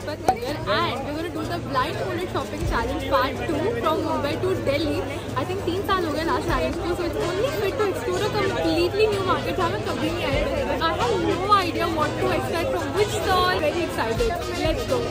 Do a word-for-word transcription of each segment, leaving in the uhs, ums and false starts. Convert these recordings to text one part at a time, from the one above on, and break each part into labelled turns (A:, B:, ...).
A: Deepak Nagar and we're going to do the blindfolded shopping challenge part two from Mumbai to Delhi. I think तीन साल हो गए last challenge को, so it's only fit to explore a completely new market जहाँ मैं कभी नहीं आई हूँ. I have no idea what to expect from which stall. Very excited. Let's go.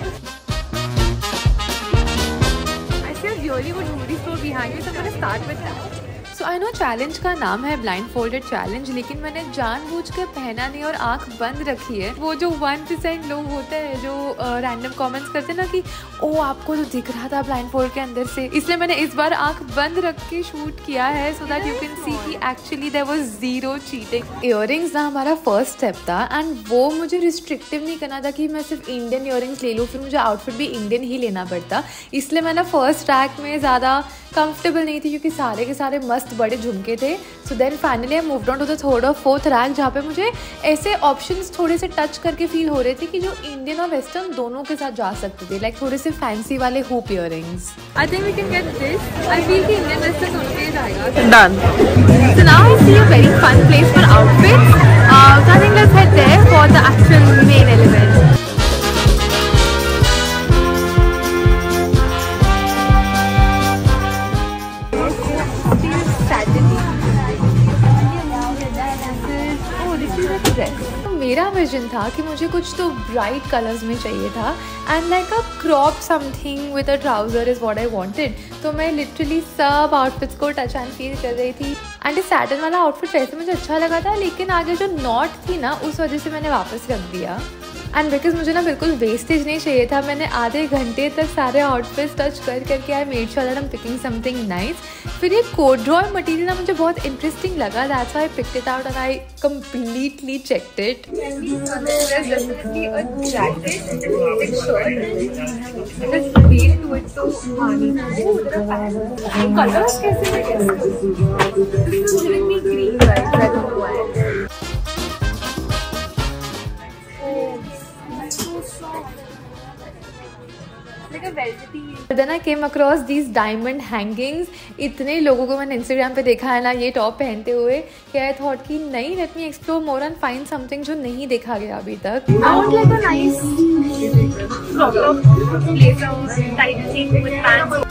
A: I see a really good jewelry store behind you, so I'm going to start with that.
B: So I know challenge का नाम है blind folded challenge, लेकिन मैंने जानबूझ के पहना नहीं और आंख बंद रखी है. वो जो वन परसेंट लोग होते हैं जो रैंडम uh, कमेंट्स करते हैं ना कि ओ आपको तो दिख रहा था ब्लाइंड फोल्ड के अंदर से, इसलिए मैंने इस बार आंख बंद रख के शूट किया है so that you can see कि actually there was zero cheating. Earrings ना हमारा फर्स्ट स्टेप था एंड वो मुझे रिस्ट्रिक्टिव नहीं करना था कि मैं सिर्फ इंडियन इयररिंग्स ले लूँ, फिर मुझे आउटफिट भी इंडियन ही लेना पड़ता. इसलिए मैंने फर्स्ट ट्रैक में ज़्यादा कंफर्टेबल नहीं थी क्योंकि सारे के सारे मस्त बड़े झुमके थे. So then finally I moved on to the third और फोर्थ रैक जहाँ पे मुझे ऐसे ऑप्शंस थोड़े से टच करके फील हो रहे थे कि जो इंडियन और वेस्टर्न दोनों के साथ जा सकते थे, लाइक थोड़े से फैंसी वाले hoop earrings.
A: I think we can get this. I feel कि इंडियन वेस्टर्न दोनों के जाएगा.
B: Done.
A: So now I see a very fun place for outfits. Uh, so I think let's head there for the actual main element.
B: मेरा vision था कि मुझे कुछ तो ब्राइट कलर्स में चाहिए था and like a crop something with a trouser is what I wanted. तो मैं लिटरली सब आउटफिट्स को टच एंड फील कर रही थी एंड इस सैटन वाला आउटफिट वैसे मुझे अच्छा लगा था, लेकिन आगे जो नॉट थी ना उस वजह से मैंने वापस रख दिया. एंड बिकॉज मुझे ना बिल्कुल वेस्टेज नहीं चाहिए था, मैंने आधे घंटे तक सारे आउटफिट्स टच कर करके I made sure that I am picking something nice. फिर ये कोड्रॉय मटेरियल ना मुझे बहुत इंटरेस्टिंग लगा, that's why I picked it out and I completely checked it.
A: Colours कैसे green right.
B: Then I came across these diamond hangings. इतने लोगों को मैंने इंस्टाग्राम पे देखा है ना ये टॉप पहनते हुए कि आई थॉट कि नहीं, let me explore more and find something जो नहीं देखा गया अभी तक.
A: I want like a nice crop top blazer, tight jeans with pants.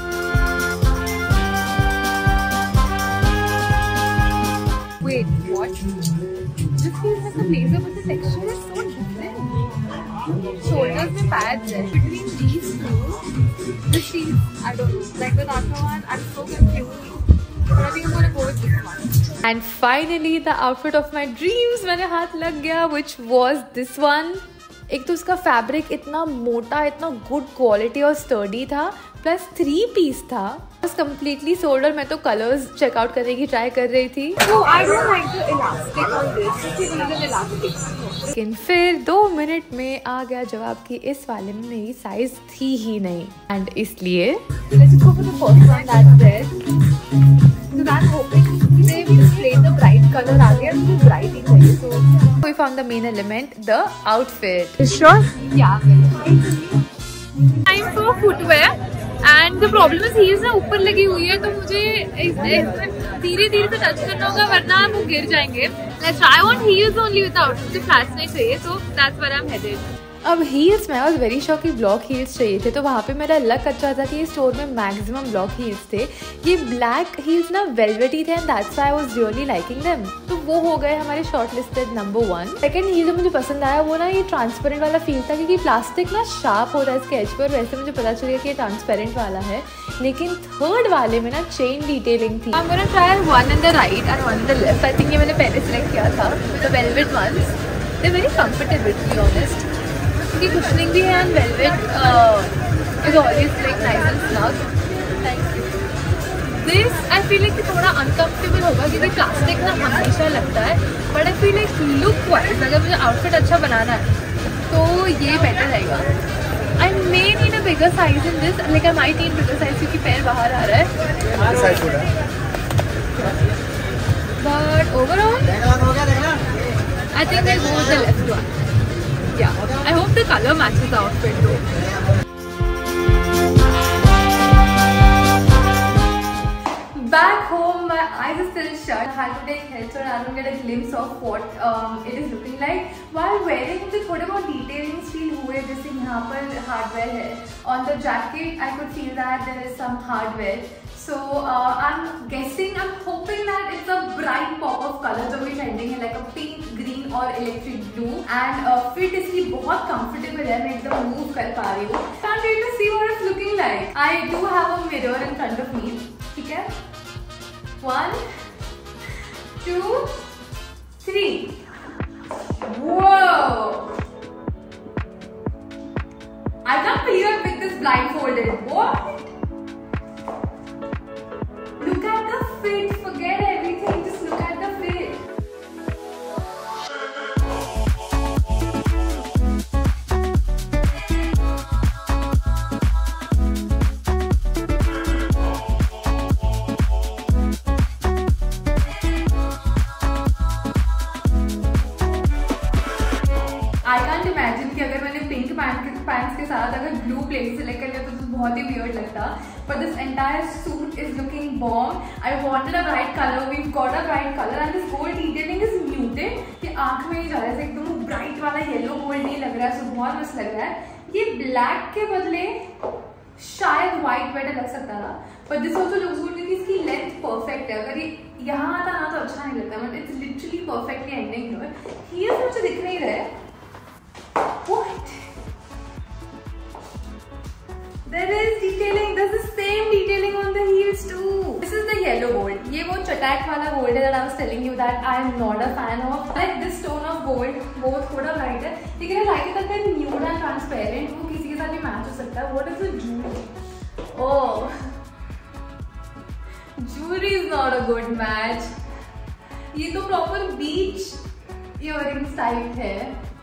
A: Wait, what? This feels like a blazer, but the texture is so different. Shoulders में pads है. Between these two, the sheets, I don't know. Like the Naka one, I'm so confused. But I think I'm gonna go with this one.
B: And finally, the outfit of my dreams मेरे हाथ लग गया, which was this one. एक तो उसका fabric इतना मोटा, इतना गुड क्वालिटी और स्टर्डी था, प्लस थ्री पीस था. बस कम्प्लीटली सोल्ड और मैं तो कलर्स चेकआउट करने की ट्राई कर रही थी.
A: So I don't like the elastic on this. This is an elastic.
B: लेकिन फिर दो मिनट में आ गया जवाब कि इस वाले में मेरी साइज थी ही नहीं एंड इसलिए
A: Let's go for the first one that's there. So I'm hoping they will display the bright color आगे और मुझे bright ही चाहिए. So
B: we found the main element, the outfit.
A: Sure? Yeah. Time for footwear. And the problem is heels ना ऊपर लगी हुई है तो मुझे धीरे धीरे से टच करना होगा वरना वो गिर जाएंगे. Let's try. I want heels only without. मुझे flats नहीं चाहिए, so that's where I'm headed.
B: अब हील्स में आई वॉज वेरी शॉक कि ब्लॉक हील्स चाहिए थे, तो वहाँ पे मेरा लक अच्छा था कि ये स्टोर में मैक्सिमम ब्लॉक हील्स थे. ये ब्लैक हील्स ना वेलवेटी थे and that's why I was really liking them. तो वो हो गए हमारे short listed number one. Second heel जो मुझे पसंद आया वो ना ये ट्रांसपेरेंट वाला फील था क्योंकि प्लास्टिक ना शार्प हो रहा है इसके एज पर, वैसे मुझे पता चल गया कि ये ट्रांसपेरेंट वाला है. लेकिन थर्ड वाले में ना चेन डिटेलिंग थी.
A: I'm gonna try one in the right and one in the left. I think ये मैंने पहले सेलेक्ट किया था. The velvet ones. They're very comfortable to be honest. की कुशनिंग भी है and velvet is always like nice and snug. Thank you. This I feel like थोड़ा uncomfortable होगा क्योंकि प्लास्टिक ना हमेशा लगता है, but I feel like look wise अगर मुझे आउटफिट अच्छा बनाना है तो ये बेटर रहेगा. I may need a bigger size in this, like I might need bigger size क्योंकि पैर बाहर आ रहा है. But overall I think I go with the left one. Yeah, I hope the color matches the outfit though.
B: Back home, my eyes are still shut. I had to take help so I don't get a glimpse of what um, it is looking like. While wearing, मुझे थोड़े बहुत detailings feel हुए, जैसे यहाँ
A: यहाँ पर hardware है. On the jacket, I could feel that there is some hardware. So uh, I'm guessing, I'm hoping that it's a bright pop of color जो भी trending है, like a pink, green और electric blue. And uh, fit इसकी बहुत comfortable है, मैं एकदम move कर पा रही हूँ. Can't wait to see what it's looking like. I do have a mirror in front of me. ठीक है? One, two, three. Whoa! I can't believe I picked this blindfolded. What? Look at the fit. Forget everything. Just look at the fit. I can't imagine कि अगर मैंने pink pants के साथ अगर blue plate select कर लिया तो बहुत ही वियर्ड लगता. But this entire suit is looking bomb. I wanted a bright color. We've got a bright color and this gold detailing is muted. कि आँख में ही जा रहा है, एकदम ब्राइट वाला येलो गोल्ड नहीं लग रहा है, so बहुत मस्त लग रहा है. ये ब्लैक के बदले शायद व्हाइट बेटर लग सकता था. But this also looks good क्योंकि इसकी लेंथ परफेक्ट है. अगर ये यहाँ आता ना तो अच्छा नहीं लगता. But it's literally perfectly ending here. Heels मुझे दिख नहीं रहे. What? There is detailing. There's the same detailing on the heels too. This is the yellow gold. ये वो चटाक वाला gold है that I was telling you that I am not a fan of. Like this tone of gold, वो थोड़ा bright है. लेकिन I like it that they're nude and transparent. वो किसी के साथ भी match हो सकता है. What is the jewelry? Oh, jewelry is not a good match. ये तो proper beach earrings type है.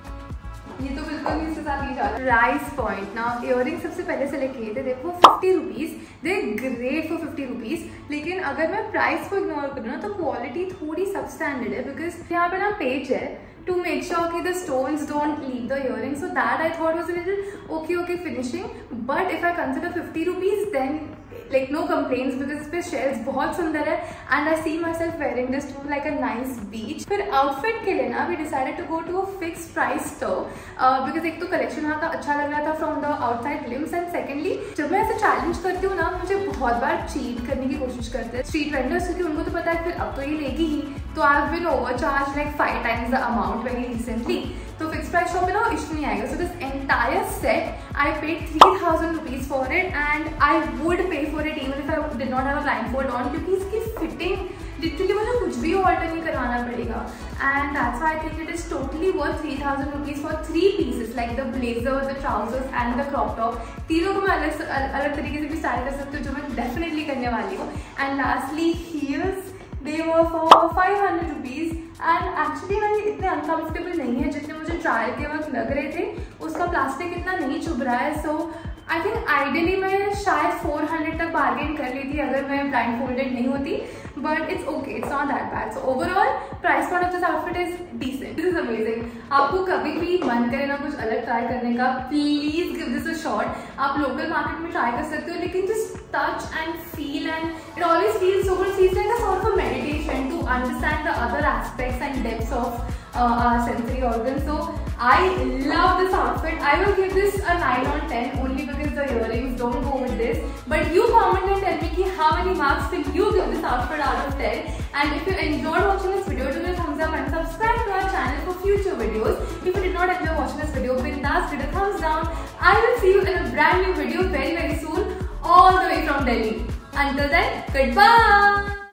A: ये तो बिल्कुल भी इसके साथ नहीं जा रहा. प्राइस पॉइंट ना, इयररिंग सबसे पहले सेलेक्ट किए थे. देखो fifty rupees, they great for fifty rupees. लेकिन अगर मैं प्राइस को इग्नोर करूँ ना तो क्वालिटी थोड़ी सबस्टैंडर्ड है. बिकॉज यहाँ पे ना पेज है to make sure कि the stones don't leave the earring. So that I thought was a little okay okay finishing. But if I consider fifty rupees, then like no complaints because इसपे shells बहुत सुंदर है and I see myself wearing this to like a nice beach. फिर outfit के लिए ना we decided to go to a fixed price store uh, because एक तो collection वहाँ का अच्छा लग रहा था from the outside glimpse and secondly जब मैं ऐसे challenge करती हूँ ना मुझे बहुत बार cheat करने की कोशिश करते हैं street vendors क्योंकि उनको तो पता है फिर अब तो ये लेगी ही. तो I've been overcharged like five times the amount very recently. तो फिक्स प्राइस शॉप में ना इशू नहीं आएगा. So this entire set I paid three thousand rupees for it and I would pay for it even if I did not have a blindfold on क्योंकि इसकी fitting literally मुझे कुछ भी alter नहीं करवाना पड़ेगा. And that's why I think it is totally worth three thousand rupees for three pieces like the blazer, the trousers and the crop top. तीनों को मैं अलग अलग तरीके से भी स्टाइल कर सकती हूँ जो मैं डेफिनेटली करने वाली हूँ. And lastly heels, they were for five hundred rupees and actually मैं इतने uncomfortable नहीं है जितने मुझे ट्रायल के वक्त लग रहे थे. उसका प्लास्टिक इतना नहीं चुभ रहा है. सो आई थिंक आइडियली मैं शायद फोर हंड्रेड तक बार्गेन कर ली थी अगर मैं ब्लाइंड फोल्डेड नहीं होती. But it's okay, it's not that bad. So overall price point of this outfit is decent. This is amazing. आपको कभी भी मन करे ना कुछ अलग ट्राई करने का, please give this a shot. आप लोकल मार्केट में ट्राई कर सकते हो लेकिन just touch and feel and it always feels so good. Feels like a sort of a meditation to understand the other aspects and depths of uh, our sensory organs. So I love this outfit. I will give this a nine on ten only because the earrings don't go with this. But you comment and tell me ki how many marks will you give this outfit out of ten. And if you enjoyed watching this video, do a thumbs up and subscribe to our channel for future videos. If you did not enjoy watching this video, bindas give it a thumbs down. I will see you in a brand new video very very soon, all the way from Delhi. Until then, goodbye.